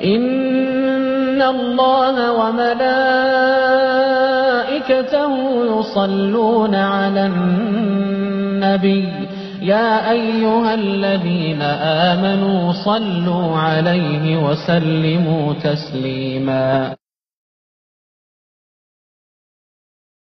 إن الله وملائكته يصلون على النبي يا أيها الذين آمنوا صلوا عليه وسلموا تسليما.